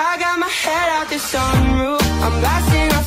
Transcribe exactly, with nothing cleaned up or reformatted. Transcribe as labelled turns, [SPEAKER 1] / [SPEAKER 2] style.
[SPEAKER 1] I got my head out the sunroof, I'm blasting